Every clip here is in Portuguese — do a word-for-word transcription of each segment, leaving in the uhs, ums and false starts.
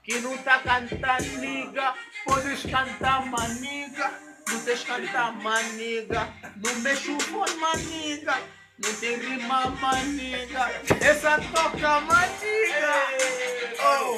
que não tá cantando, niga. Podes cantar, maniga. Não tens cantar, maniga. Não mexe o fone, maniga. Não tem rima, maniga. Essa toca, maniga. Oh.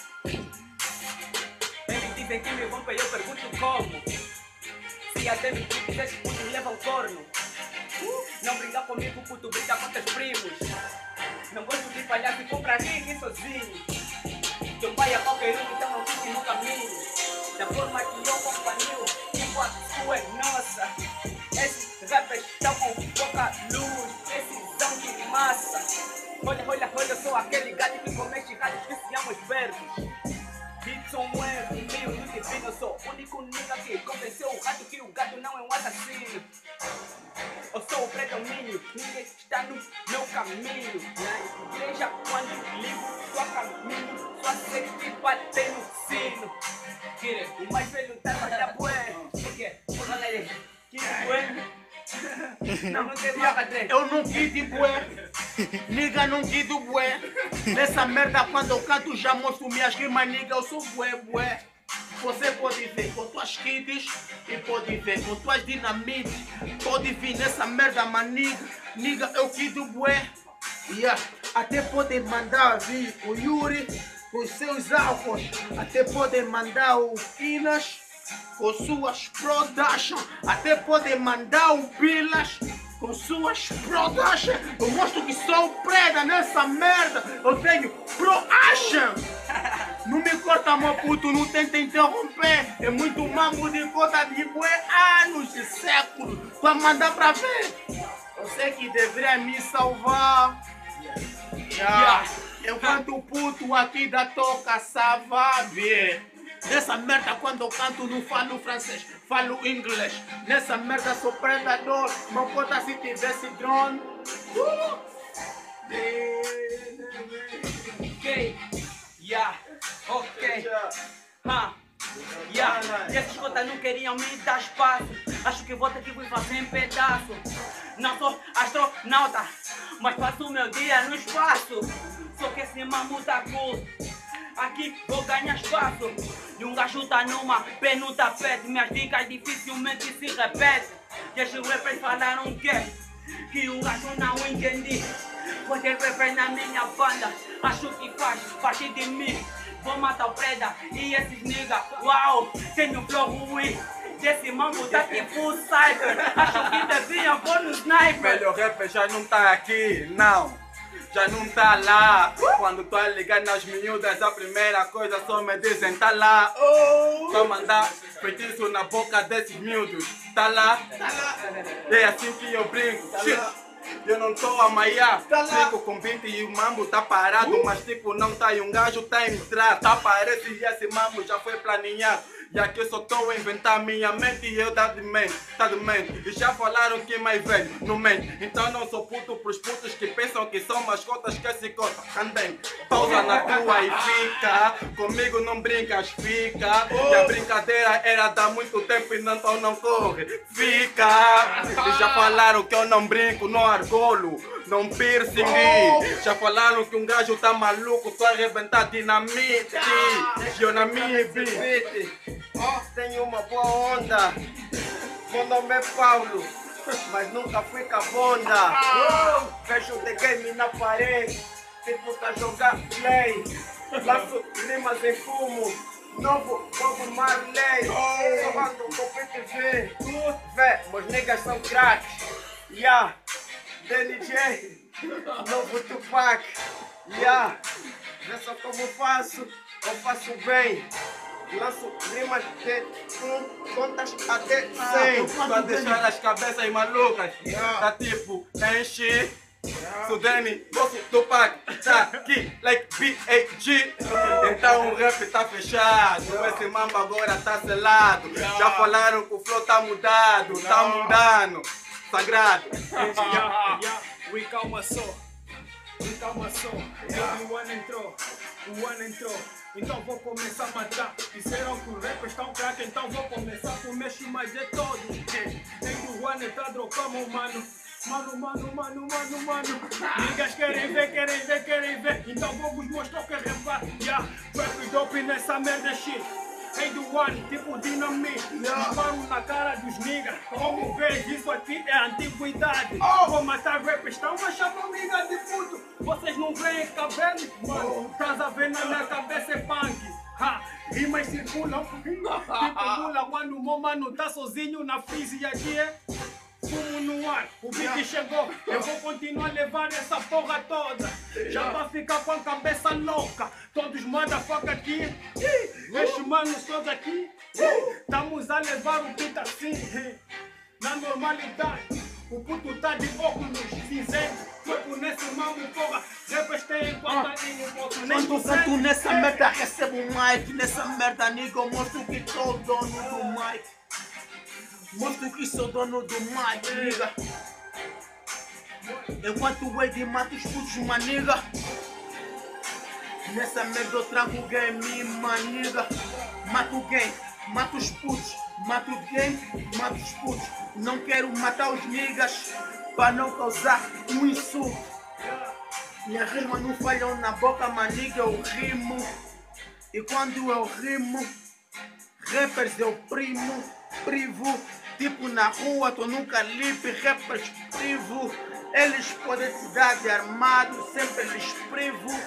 Eles dizem que me vão e eu pergunto como. Se até me quiseres, puto, leva um corno. Uh, não brinca comigo, puto, brinca com teus primos. Não gosto de palhaço e compra rir sozinho. Teu pai é qualquer um, então não fique no caminho. Da forma que eu companhio, enquanto tu é nossa. Esses rappers estão com pouca luz, precisão de massa. Olha, olha, olha, eu sou aquele gato que comete galhos que se ama os verdes. Bitson é meio do divino, eu sou o único nigga que convenceu o rato que o gato não é um assassino. Eu sou o predomínio, ninguém está no meu caminho. Na igreja, quando ligo, só caminho, só sei que bater no sino. O mais velho tá pra bué. Por quê? Olha aí, que bué. Não, não tem vaga, eu não quito bué. Niga, não quito bué. Nessa merda, quando eu canto, já mostro minhas rimas, niga, eu sou bué, bué. Você pode ver com tuas kids e pode ver com tuas dinamites. Pode vir nessa merda, maniga. Niga, eu quito bué. Yeah. Até podem mandar vir o Yuri com os seus álcool. Até podem mandar o Kinas com suas production. Até podem mandar o Bilas com suas production. Eu mostro que sou preda nessa merda. Eu tenho pro-action. Não me corta, meu puto, não tenta interromper. É muito mambo de conta de bué, anos e séculos. Pra mandar pra ver. Eu sei que deveria me salvar. Yeah. Enquanto o puto aqui da toca sabe. Nessa merda quando eu canto não falo francês, falo inglês. Nessa merda sou predador, não conta se tivesse drone. Uh! Ok, yeah, ok, ha, yeah. E esses cotas não queriam me dar espaço. Acho que vou ter que me fazer em pedaço. Não sou astronauta, mas passo o meu dia no espaço. Só que esse mambo tá cool. Aqui vou ganhar espaço. E um gajo tá numa pé no tapete. Minhas dicas dificilmente se repetem. E esses rappers falaram que Que o gajo não entendi. Vou ter rappers na minha banda. Acho que faz parte de mim. Vou matar o preda e esses nigga. Uau, tenho um flow ruim. Esse mambo tá tipo cyber. Acho que deviam pôr no sniper. Melhor rapper já não tá aqui, não. Já não tá lá. Quando tô a ligar nas miúdas, a primeira coisa só me dizem tá lá. Só mandar feitiço na boca desses miúdos. Tá lá. É assim que eu brinco. Eu não tô a maiar. Fico com vinte e o mambo tá parado. Mas tipo não tá e um gajo tá a entrar. Tá parece e esse mambo já foi planeado. E aqui eu só tô a inventar minha mente e eu tá de mente, tá de mente. E já falaram que mais velho não mente. Então não sou puto pros putos que pensam que são mascotas que se cortam. Andem, pausa na tua e fica. Comigo não brincas, fica. E a brincadeira era dar muito tempo e não, então não corre, fica. E já falaram que eu não brinco, não argolo, não piercing. Já falaram que um gajo tá maluco, só arrebentar dinamite. E eu na minha beat. Oh, tenho uma boa onda. Meu nome é Paulo, mas nunca fui cabonda. Oh, vejo the game na parede, tipo tá jogar play. Laço rimas em fumo, novo, novo Marley. Sorrando com P T V. Vê, meus niggas são craques. Yeah, D N J, novo Tupac. Yeah, vê só como faço, eu faço bem. Lanço rimas de um, contas até cem. Pra deixar as cabeças malucas. Yeah. Tá tipo, enche. Yeah. Sudene, Bosso, Tupac, tá aqui, like B A G. Yeah. Então o rap tá fechado. Yeah. Esse mambo agora tá selado. Yeah. Já falaram que o flow tá mudado. Yeah. Tá mudando. Sagrado. Yeah. Yeah. We calma só. We calma só. Yeah. O ano entrou. O ano entrou. Então vou começar a matar. Disseram que os rappers estão crack, então vou começar com mexo mais de todos. Nem do One tá como mano. Mano, mano, mano, mano, mano. Niggas querem ver, querem ver, querem ver. Então vou vos mostrar o que é rap. Yeah, rap dope nessa merda shit. Hey do one, tipo dinamite. Yeah. Paro na cara dos niggas. Como vês, isso aqui é antiguidade. Oh. Vou matar rappers, estão a chamar nigga de puto. Vocês não veem cabelo? Mano, estás a ver na minha cabeça é punk. Ha, rimas circulam. Tipo mula quando o meu mano tá sozinho na física e aqui é fumo no ar, o beat chegou, eu vou continuar a levar essa porra toda. Já vai ficar com a cabeça louca, todos motherfucker aqui. Estes manos todos aqui, estamos a levar o beat assim, na normalidade. O puto tá de óculos cinzentos, corpo nesse mamo, porra. Rappers têm quadradinho, posso nem Quando dizer. canto nessa merda, recebo um mic. Nessa merda, nigga, eu mostro que sou dono do mic. Mostro que sou dono do mic, nigga. Enquanto o Wade mata os putos, maniga. Nessa merda eu trago o game, maniga. Mato o game, mato os putos. Mato o game, mato os putos. Não quero matar os niggas para não causar um insulto. Minhas rimas não falham na boca, maniga, eu rimo. E quando eu rimo, rappers eu primo, privo. Tipo na rua, tô num calibre, rappers privo. Eles podem te dar de armado, sempre eles privo.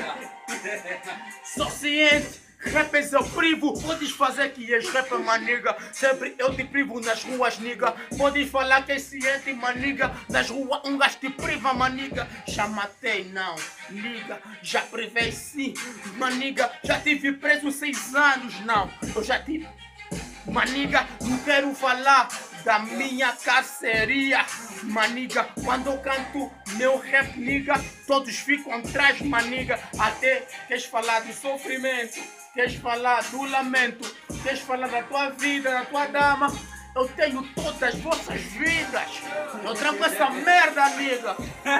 Sou ciente, rappers eu privo. Podes fazer que és rapper, maniga. Sempre eu te privo nas ruas, niga. Podes falar que és ciente, maniga. Nas ruas um gajo te priva, maniga. Já matei, não, liga. Já privei sim, maniga. Já tive preso seis anos, não. Eu já tive... Maniga, não quero falar da minha carceria. Maniga, quando eu canto meu rap, niga, todos ficam atrás, maniga. Até queres falar do sofrimento, queres falar do lamento, queres falar da tua vida, da tua dama. Eu tenho todas as vossas vidas. Eu trago essa merda, amiga.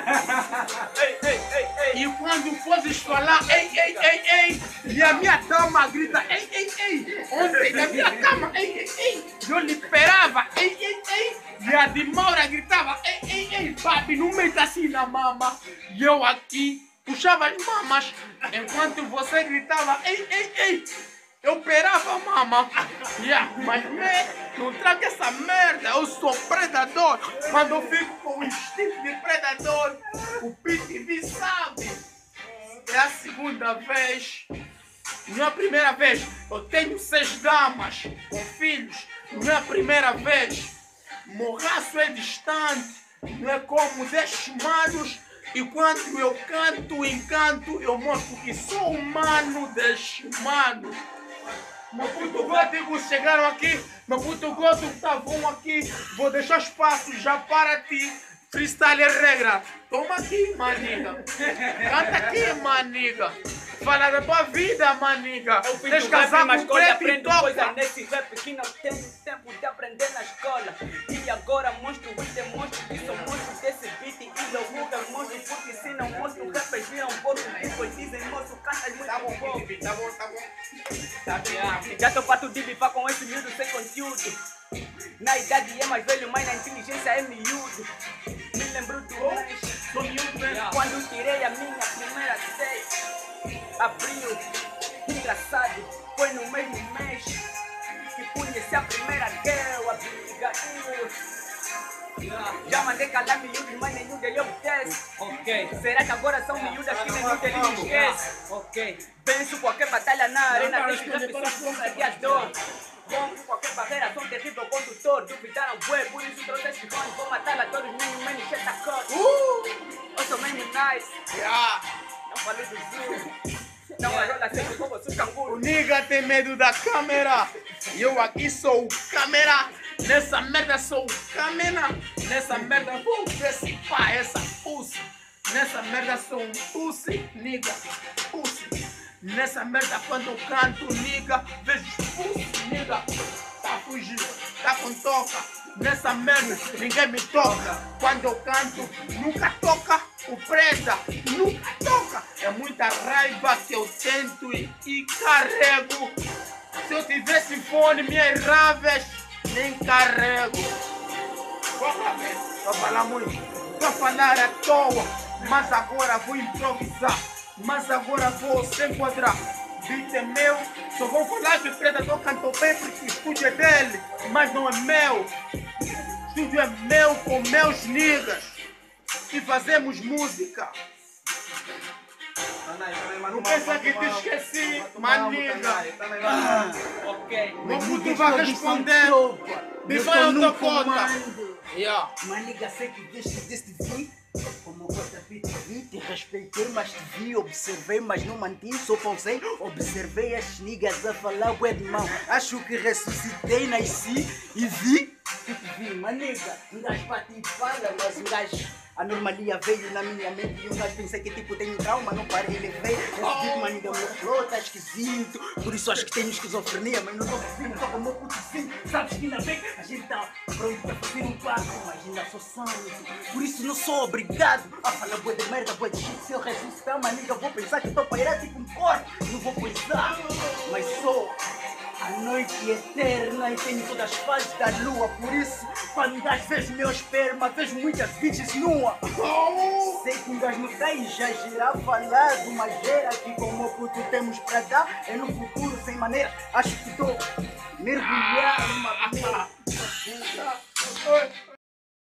Ei, ei, ei, ei. E quando fores falar, ei, ei, ei, ei, e a minha dama grita, ei, ei, ei. Ontem na minha cama, ei, ei, ei. Eu lhe esperava, ei, ei, ei. E a de Maura gritava, ei, ei, ei. Papi, não meta assim na mama. E eu aqui puxava as mamas. Enquanto você gritava, ei, ei, ei. Eu operava, mama. Yeah, mas me, não traga essa merda. Eu sou predador. Quando eu fico com o instinto de predador, o P T V sabe. É a segunda vez. Não é a primeira vez. Eu tenho seis damas com filhos. Não é a primeira vez. Meu raço é distante. Não é como dez manos. E quando eu canto, encanto, eu mostro que sou humano, dez manos. Meu puto gótico chegaram aqui, meu puto gótico estavam aqui. Vou deixar espaço já para ti. Freestyle é regra. Toma aqui, maniga. Canta aqui, maniga. Fala da tua vida, maniga. Eu fiz Tens o rap casar na com escola e preto e aprendo toca. coisa nesse rap que não tenho tempo de aprender na escola. E agora mostro e demonstro que sou monstro desse beat e eu nunca mostro, porque se não mostro, rappers viram porco e depois dizem, moço, cantas muito Tá bom, pouco. tá bom, tá bom. Tá bem. Já tô farto de bifar com esse miúdo sem conteúdo. Na idade é mais velho, mas na inteligência é miúdo. Me lembro do mês, Sou miúdo mesmo. quando tirei a minha primeira seis. Abril, engraçado, foi no mesmo mês que conheci a primeira girl, a brigadeiro. Já mandei calar miúdos, mas nenhum deles obedece. Ok. Será que agora são miúdas que nenhum deles esquece? Ok. Venço qualquer batalha na arena, deixo rap só com gladiador. Rompo qualquer barreira, sou um terrível condutor. Duvidaram bué, por isso trouxe esses fãs. Vou matá-la todos, nenhum man enxerga a cor. Eu sou mesmo nice. Yeah. Não falei do Zoom. Não rola sempre como eu sou O canguru. nigga tem medo da câmera. E eu aqui sou o câmera. Nessa merda sou o câmera. Nessa merda vou decipar essa pussy. Nessa merda sou um pussy, nigga. Pussy. Nessa merda quando eu canto, nigga, vejo pussy, nigga. Tá fugindo, tá com toca. Nessa merda ninguém me toca. Quando eu canto, nunca toca o preda. Nunca toca. É muita raiva que eu tento e, e carrego. Se eu tivesse fone, minhas raves nem carrego. Estou a falar muito. Estou a falar à toa. Mas agora vou improvisar. Mas agora vou se enquadrar. Beat é meu. Só vou falar que o Predador cantou bem porque o estúdio é dele. Mas não é meu. O estúdio é meu com meus niggas. E fazemos música. Não pensa que te esqueci, maniga. Ok. Não puto vai responder. Me vai ao teu conta. Yeah. Maniga, sei que desde deste vi. Como gosta de te vi, te respeitei, mas te vi, observei, mas não mantive, só pausei. Observei as niggas a falar bué de mão. Acho que ressuscitei, nasci e vi. E te vi, maniga, um gajo bate e fala, mas um gajo. A normalia veio na minha mente e um gajo pensei que tipo tenho trauma, não parei, levei. Esse tipo, maniga, meu flow tá esquisito. Por isso acho que tenho esquizofrenia, mas não tô ouvindo, só como putozinho. Sabes que ainda bem, a gente tá pronto pra fazer um pacto, mas ainda sou santo. Por isso não sou obrigado a falar bué de merda, bué de shit. Se eu ressuscitar, maniga, vou pensar que tô pairado tipo um corpo. Não vou pensar, mas sou a noite eterna e tenho todas as fases da lua. Por isso, quando um gajo vejo meu esperma, vejo muitas bitches nua. Sei que um gajo não tá exagerar falar de uma gera que como o puto temos pra dar. É no futuro sem maneira, acho que tô mergulhar numa